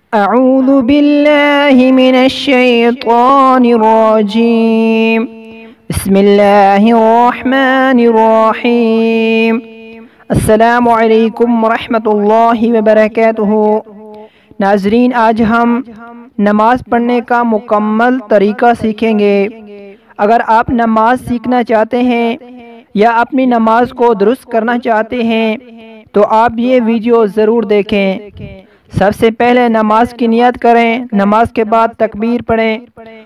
اعوذ باللہ من الشیطان الرجیم بسم اللہ الرحمن الرحیم السلام علیکم ورحمۃ اللہ وبرکاتہ۔ ناظرین، آج ہم نماز پڑھنے کا مکمل طریقہ سیکھیں گے۔ اگر آپ نماز سیکھنا چاہتے ہیں یا اپنی نماز کو درست کرنا چاہتے ہیں تو آپ یہ ویڈیو ضرور دیکھیں۔ سب سے پہلے نماز کی نیت کریں، نماز کے بعد تکبیر پڑھیں،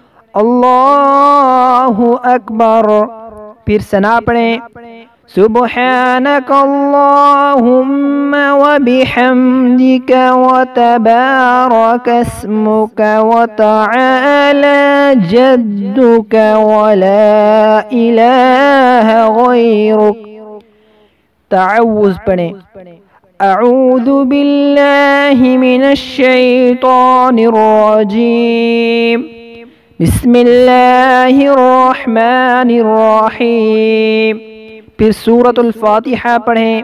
اللہ اکبر، پھر ثنا پڑھیں، سبحانک اللہم وبحمدک وتبارک اسمک وتعالی جدک ولا الہ غیرک۔ تعوذ پڑھیں، اعوذ باللہ من الشیطان الرجیم بسم اللہ الرحمن الرحیم۔ پھر سورۃ الفاتحہ پڑھیں،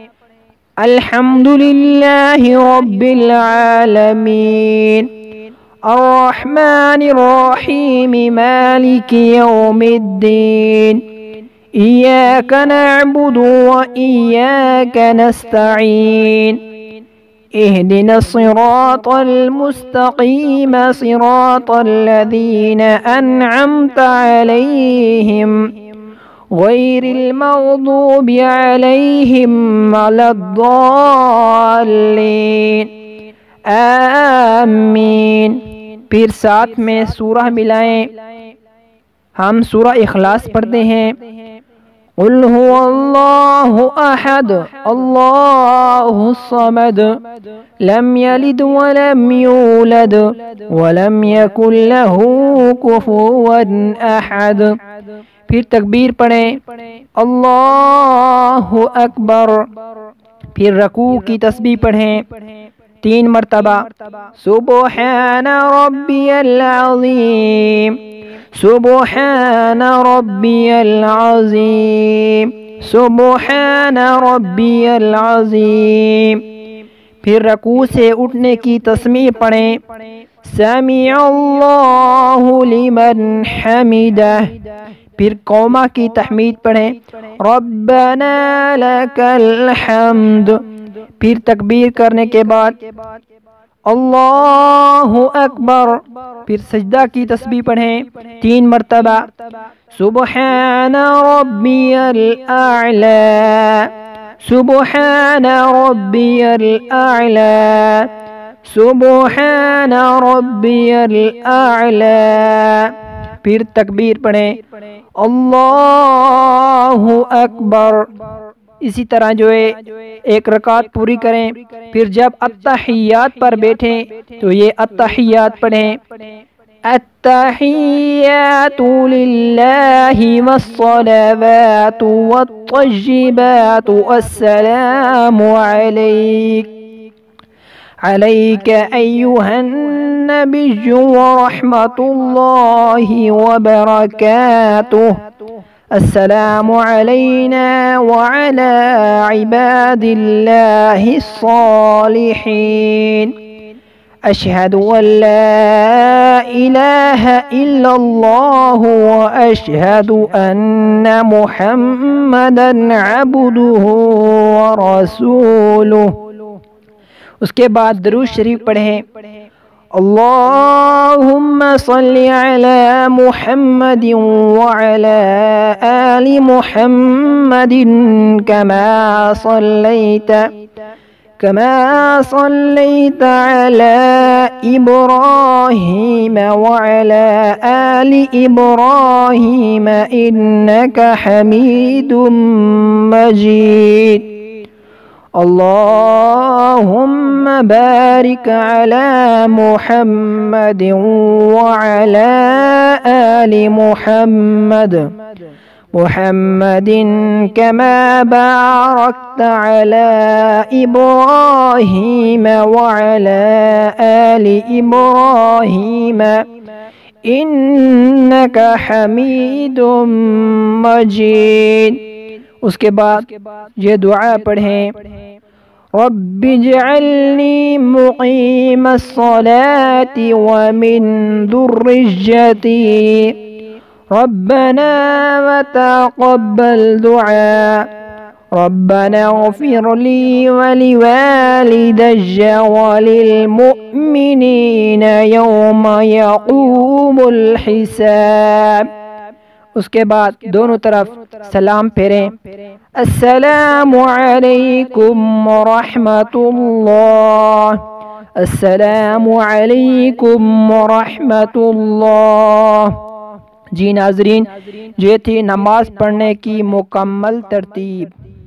الحمدللہ رب العالمین الرحمن الرحیم مالک یوم الدین إياك نعبد وإياك نستعين اهدنا الصراط المستقيم صراط الذين أنعمت عليهم غير المغضوب عليهم ولا الضالين آمین۔ پھر ساتھ میں سورہ ملائیں، ہم سورہ اخلاص پڑھتے ہیں، قل هو اللہ احد اللہ الصمد لم یلد ولم یولد ولم یکن له کفوا احد۔ پھر تکبیر پڑھیں، اللہ اکبر، پھر رکوع کی تسبیح پڑھیں 3 مرتبہ، سبحان ربی العظیم سبحان ربی العظیم سبحان ربی العظیم۔ پھر رکوع سے اٹھنے کی تسمیع پڑھیں، سمیع اللہ لمن حمدہ۔ پھر قومہ کی تحمید پڑھیں، ربنا لک الحمد۔ پھر تکبیر کرنے کے بعد اللہ اکبر، پھر سجدہ کی تسبیح پڑھیں 3 مرتبہ، سبحان ربی الاعلی سبحان ربی الاعلی سبحان ربی الاعلی۔ پھر تکبیر پڑھیں، اللہ اکبر۔ اسی طرح جو ہے 1 رکعت پوری کریں، پھر جب التحیات پر بیٹھیں تو یہ التحیات پڑھیں، التحیات للہ والصلوات والطیبات السلام علیک علیک ایہا النبی ورحمۃ اللہ وبرکاتہ، السلام علینا وعلى عباد اللہ الصالحین، اشہد ان لا الہ الا اللہ واشہد ان محمدا عبدہ ورسولہ۔ اس کے بعد درود شریف پڑھیں، اللہم صل علی محمد وعلی آل محمد كما صلیت علی ابراہیم وعلی آل ابراہیم انک حمید مجید، اللہم بارک علی محمد وعلی آل محمد كما بارکت علی ابراہیم وعلی آل ابراہیم انک حمید مجید۔ اس کے بعد یہ دعا پڑھیں، رب اجعلنی مقیم الصلاة ومن ذريتي ربنا وتقبل دعاء ربنا اغفر لي ولوالدي وللمؤمنين يوم يقوم الحساب۔ اس کے بعد دونوں طرف سلام پھیریں۔ السلام علیکم ورحمۃ اللہ، السلام علیکم ورحمۃ اللہ۔ جی ناظرین، یہ تھی نماز پڑھنے کی مکمل ترتیب۔